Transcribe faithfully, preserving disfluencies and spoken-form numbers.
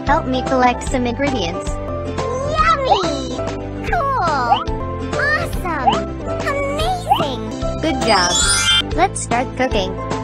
Help me collect some ingredients. Yummy! Cool! Awesome! Amazing! Good job. Let's start cooking.